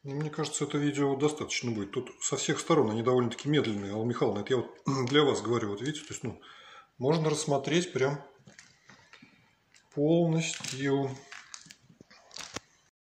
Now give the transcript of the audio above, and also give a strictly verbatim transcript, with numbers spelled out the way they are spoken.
Мне кажется, это видео достаточно будет. Тут со всех сторон они довольно-таки медленные. Алла Михайловна, это я вот для вас говорю. Вот видите, то есть, ну, можно рассмотреть прям полностью.